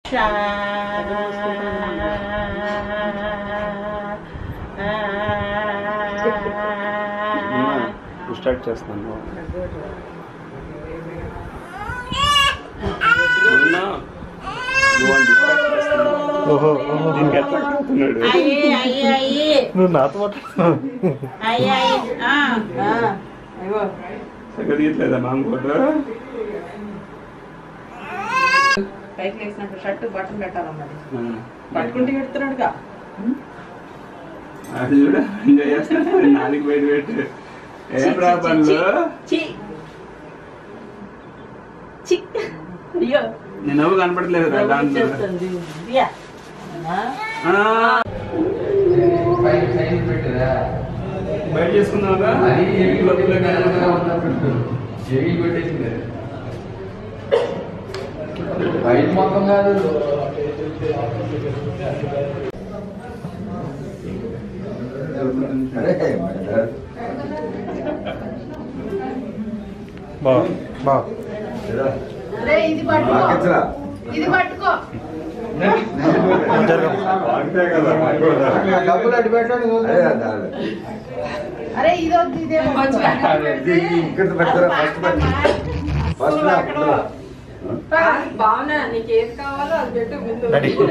Start చేస్తాను. నువ్వు నాతో మాట్లాడుతున్నావు మామ కూడా పైకి లేసినట్టు షర్ట్ బటన్ పెట్టాలన్నది పట్టుకుంటే పెడుతున్నాడుగా అది కూడా ఎంజాయ్ చేస్తాను. నాలుగు బయట పెట్టు ఏం రా పనులు నేను నవ్వు కనపడలేదు దాంట్లో బయట చేసుకున్నావుగా బయట మొత్తం కాదు ఇది పట్టుకో డబ్బులు అడ్డు పెట్టండి. అరే ఇదే బాగున్నా నీకు ఏది కావాలో అది పెట్టు ముందు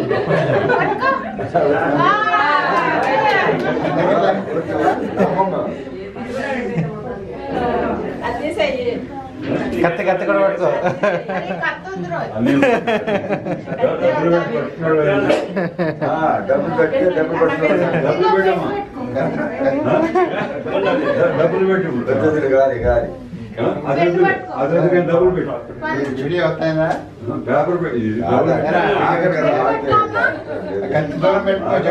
కత్తి కత్తి కూడా పట్టుకో డబ్బులు పెట్టి డబ్బులు పెట్టు గాలి గాలి డబ్బులు పెట్టు వస్తాయినా పేపర్ కత్తి దూరం పెట్టుకోవచ్చు.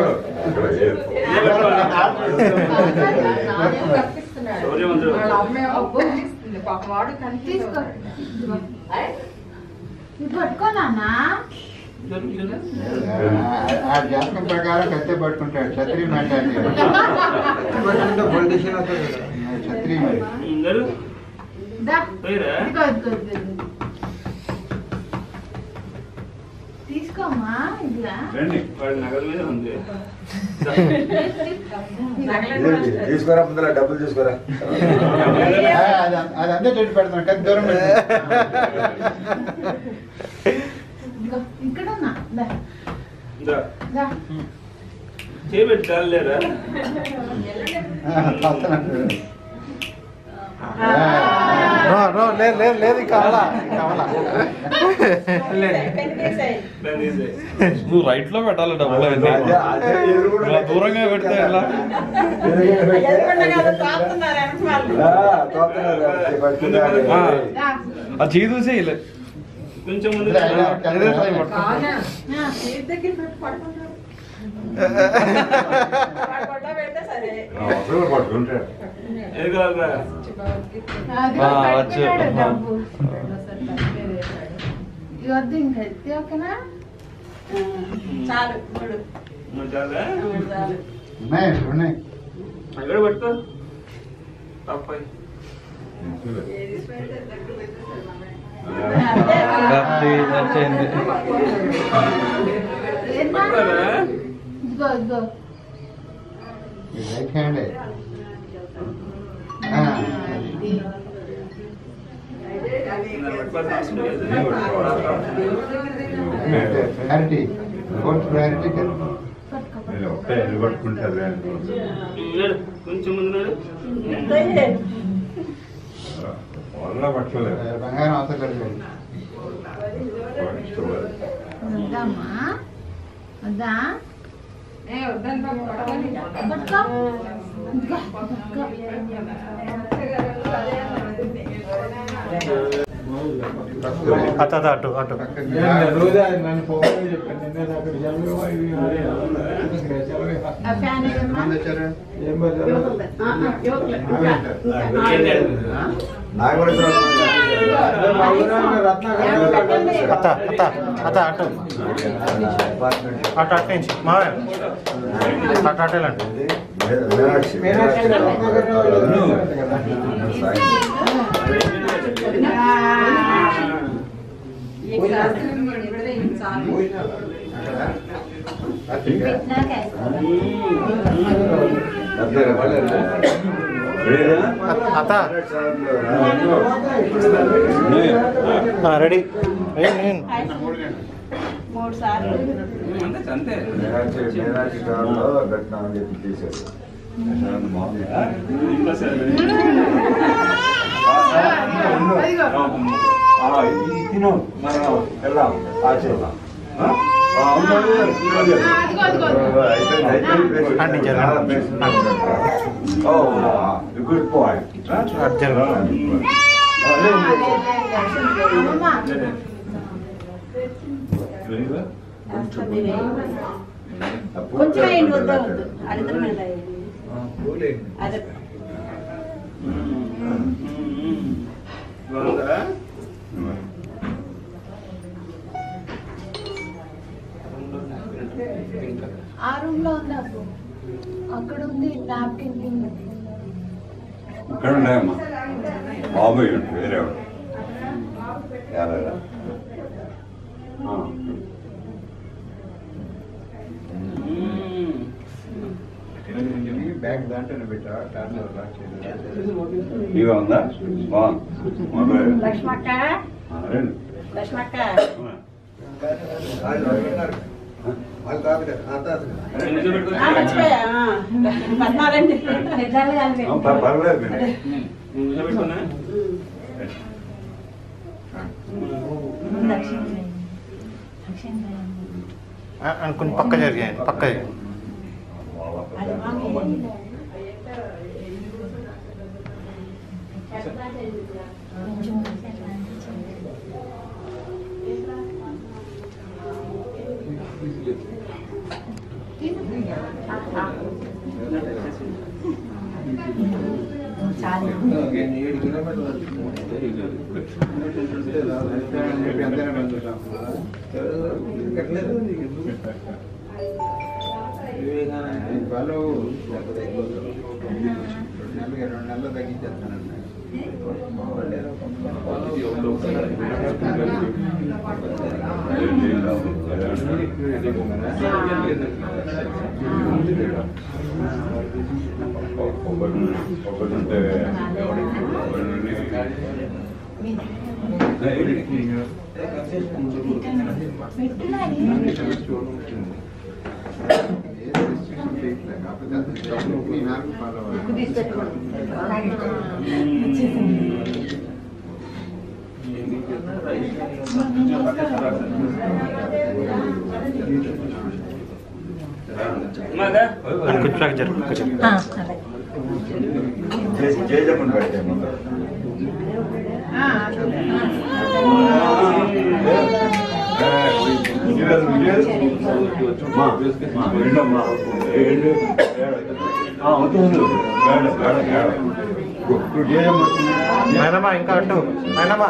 పట్టుకోనా జాతకం ప్రకారం కత్తి పట్టుకుంటాడు. క్షత్రియ మెంటాలిటీ పొలిటీషియన్ అవుతాడు. క్షత్రియ తీసుకోమ్మా ఇట్లా తీసుకోరా ముందర డబ్బులు తీసుకోరా. అది అంతే చెట్టు పెడతాను కత్తి దూరం ఇక్కడ చేపెట్టాలేరా లేదు కావాలా నువ్వు రైట్ లో పెట్టాలి డబ్బులు దూరంగా పెడితే ఎలా అది చేయి చూసే కొంచెం ముందు పట్టుకుంటాడు. ఇవద్దు ఇంకా ఎత్తి ఓకేనా చాలు ఉన్నాయి ఉన్నాయి అక్కడ పట్టుకో తప్పై ఇదిగో ఇదిగో right hand priority fourth priority పట్టుకుంటారు. కొంచెం ముందు పట్టుకోలేదు. బంగారం అవసరం లేదు. వద్దామా వద్దా అటు అటు అటు అత్త అత్త అత్త అటు అటు అటు నుంచి మావే అటు అటేలండి అత్త రెడీ 3 సార్లు అంతే తిను మనం వెళ్దాం ఆచరిద్దాం గుడ్ పాయింట్ కొంచెం అయింది వద్దా వద్దు అడిద్దరు మీద అదే ఆ రూమ్ లో ఉంది అప్పు అక్కడ ఉంది నాప్కిన్ ఇక్కడ ఉన్నాయమ్మా బాబాయ్ ఉండి వేరే ఎవరైనా బ్యాగ్ దాంట్లోనే పెట్టా టార్నర్ ఇవే ఉందా బాగుంది లక్ష్మక్క లక్ష్మక్క మర్చిపోయా పద్నాలండి పర్లేదు కొంచెం పక్క జరిగాయండి పక్క వాళ్ళు 2 నెలలు తగ్గించేస్తానండి జయజమ్మని పెడితే ముందు మేనమా ఇంకా అటు మేనమా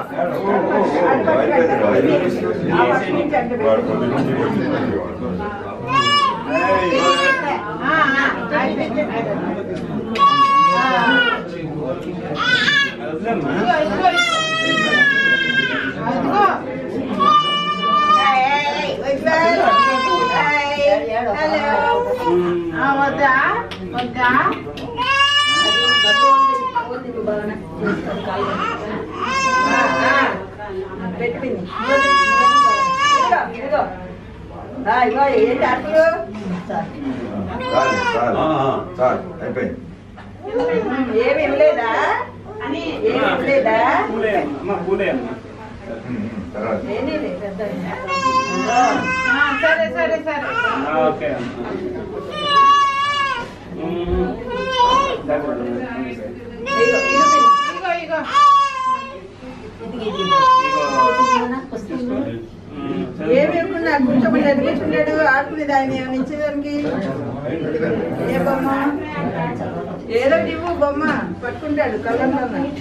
వద్దా వద్దా పెట్టింది ఏంటి అట్లు అయిపోయింది ఏమి ఇవ్వలేదా అని ఏమి ఇవ్వలేదా ఏమీ లేదు సరే సరే సరే ఓకే ఇగో ఇగో ఏమి ఇవ్వకుండా కూర్చోబడ్డాడు కూర్చుంటాడు ఆడుకునేది ఆయన ఏమైనా ఇచ్చేదానికి ఏ బొమ్మ ఏదో ఇవ్వు బొమ్మ పట్టుకుంటాడు కళ్ళల్లో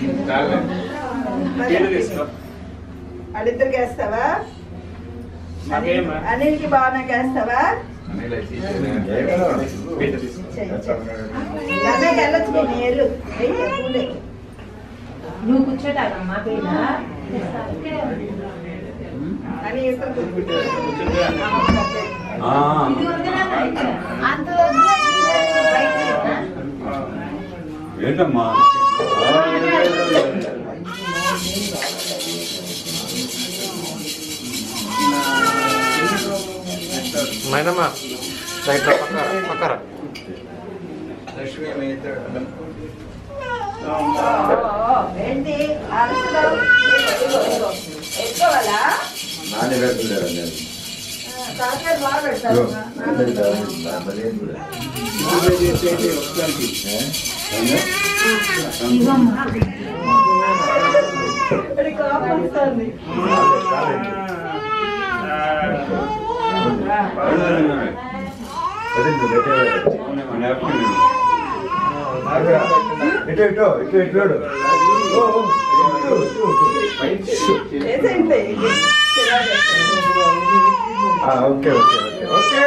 వాళ్ళిద్దరికి వేస్తావా అనిల్కి బాగా వేస్తావా అన్నయ్య వెళ్ళొచ్చు నేను నువ్వు కూర్చోటాకమ్మా అంత ఏంటమ్మా మైనమ్మా రైట్ పక్కర లక్ష్మీ మిత్రుడు నాని పెడుతున్నారు నేను okay okay okay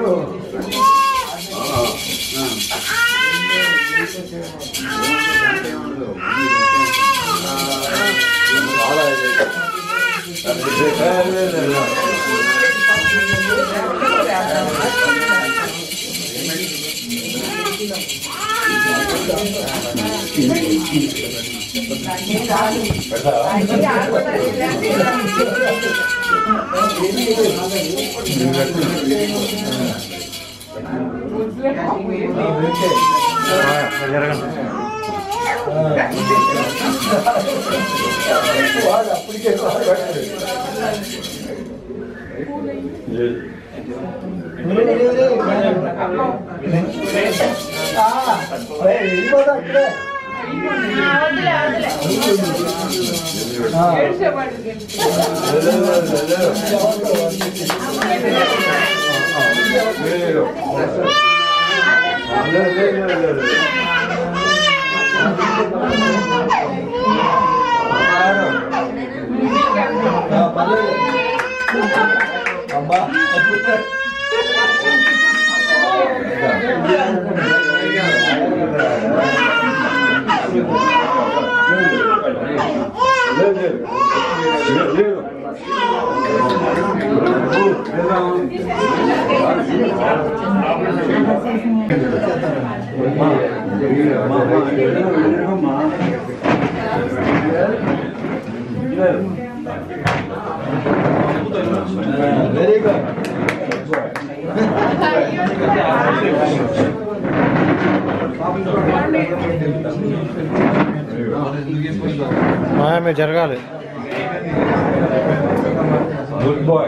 very good మీరు జరగాలి గుడ్ బాయ్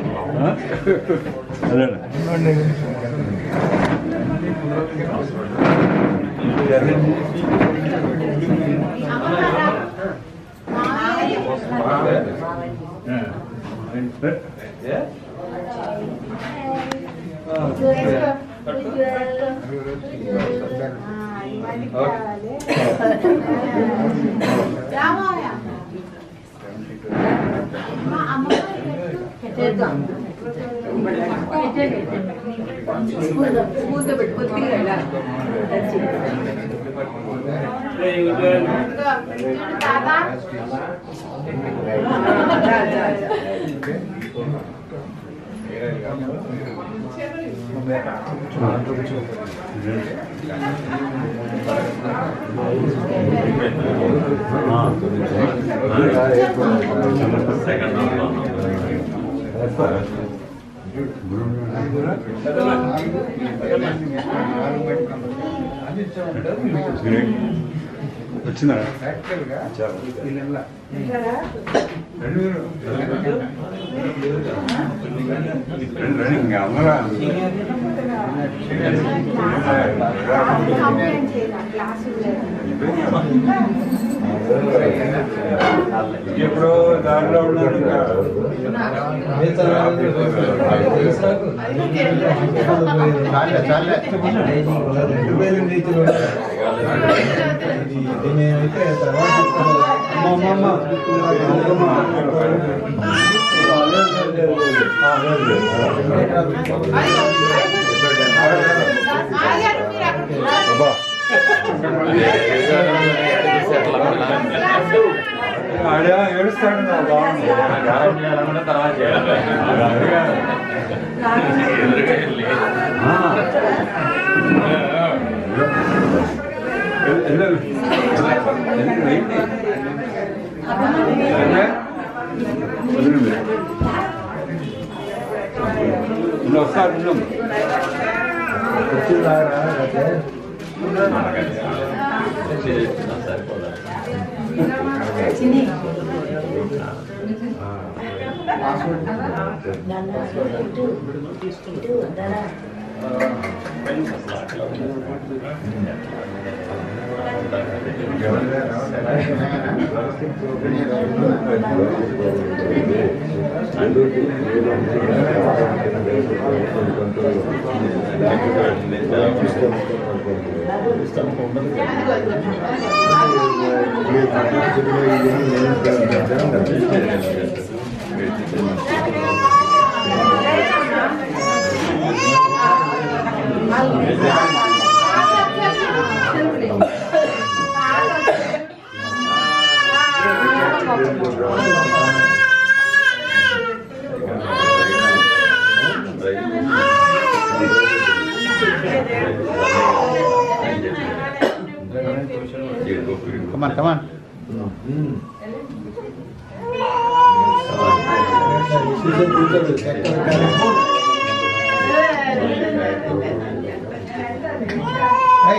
వచ్చిందా అమ్మరా ఎప్పుడో దాంట్లో ఉన్నారు ఆడ ఏడుస్తాడు నా బాగుంది తర్వాత చేయాలి వస్తారు Come on, come on. Hey.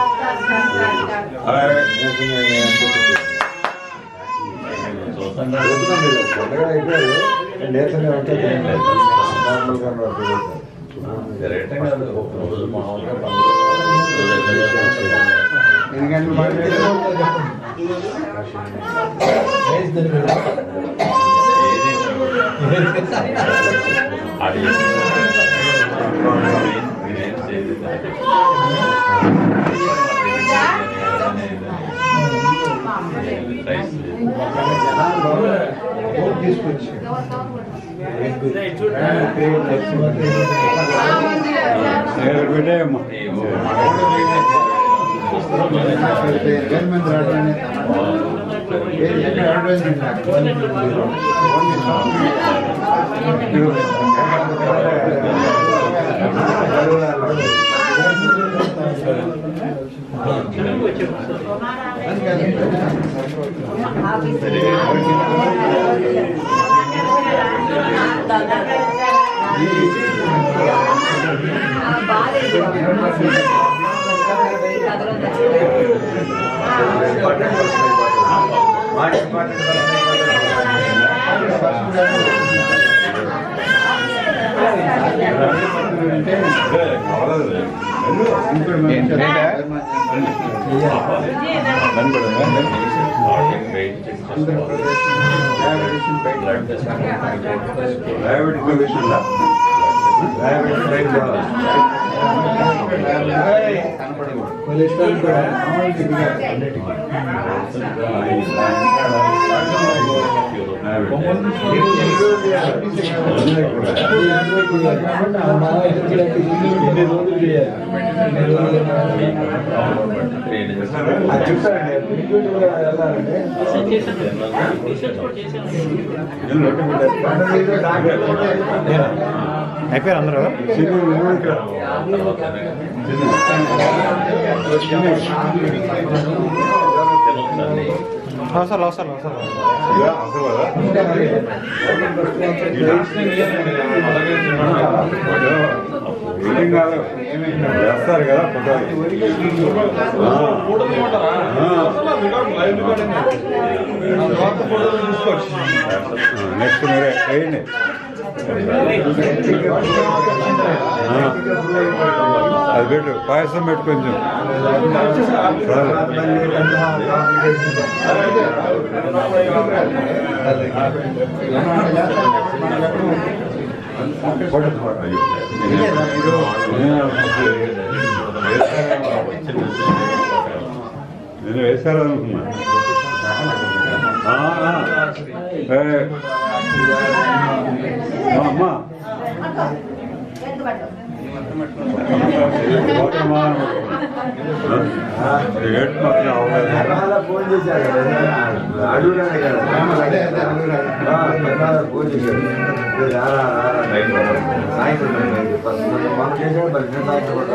అయిపోయారు అందరూ అవసరం అవసరం అవసరం వేస్తారు కదా నెక్స్ట్ మీరే వేయండి అది పెట్టు పాయసం పెట్టు కొంచెం నేను వేశారనుకున్నా అమ్మా ఏడు మాత్రం అవ్వలేదు. ఫోన్ చేశారు అడుగునే కదా ఫోన్ చేశారు సాయంత్రం మనం చేసాడు మరి నేను సాయంత్రం కూడా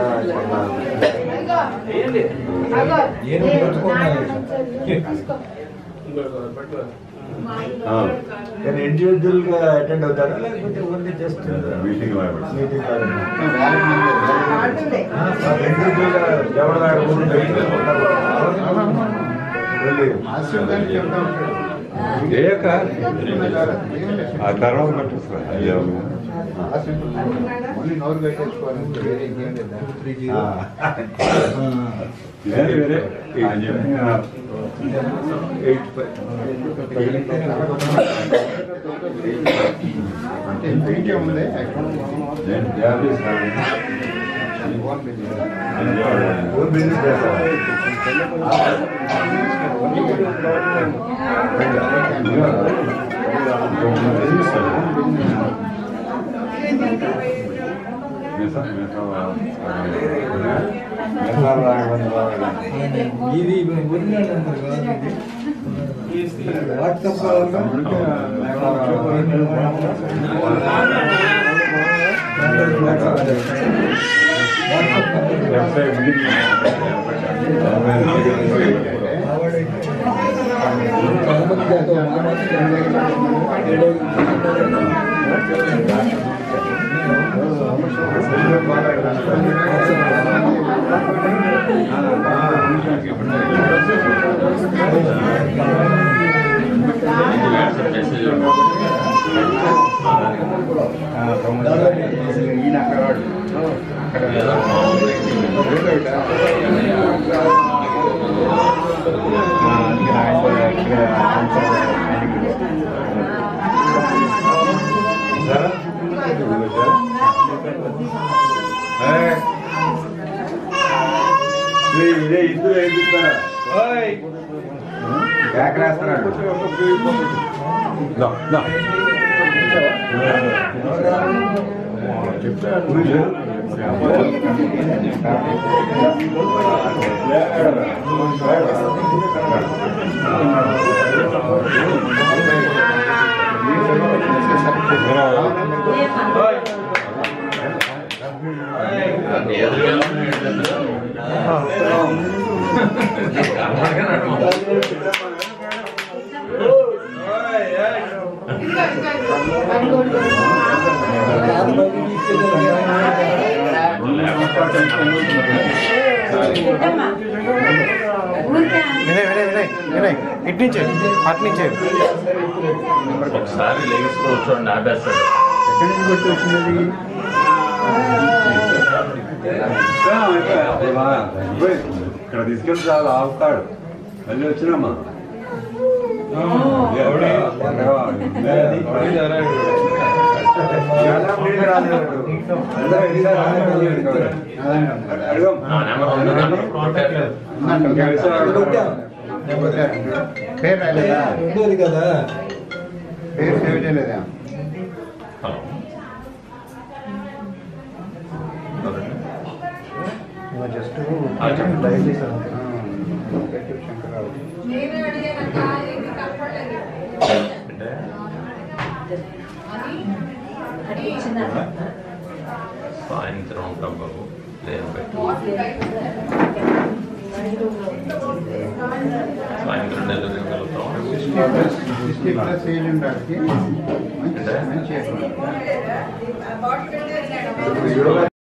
నేను ఇండివిజువల్ గా అటెండ్ అవుతారా లేకపోతే only just meeting meeting individual గా ఎవరి ఏక ఆ తర్వాత పట్టిస్తారు అయ్యో నోరు పెట్టేసుకోవాలి వేరే ఇంకేం లేదా వేరే వేరే అంటే పెయింట్ ఏముంది ఓన్ బిజినెస్ చేస్తారా ఇది వాట్సాప్ ఈయన అక్కడ ఇదే ఇద్దరు వేస్తారా బ్యాక్ రాస్తున్నాడు ఇటు నుంచి అటు నుంచి ఒకసారి లేచి కూర్చోండి ఆపేస్తాడు. ఎక్కడి నుంచి కొట్టి వచ్చినది ఇక్కడ తీసుకెళ్ళి చాలా ఆగుతాడు మళ్ళీ వచ్చినామా నా నెంబర్ ఉంది, నెంబర్ కొట్టట్లేదు. పేరు రాలేదా ఉండేది కదా పేరు సేవ్ చేయలేదా హలో. జస్ట్ చెప్పండి. దయచేసి శంకరరావు సాయంత్రం ఉంటాం బాబు, నేను పెట్టి సాయంత్రం నిద్రగలుగుతాం. 60+ ఏజ్ ఉండాలి మంచి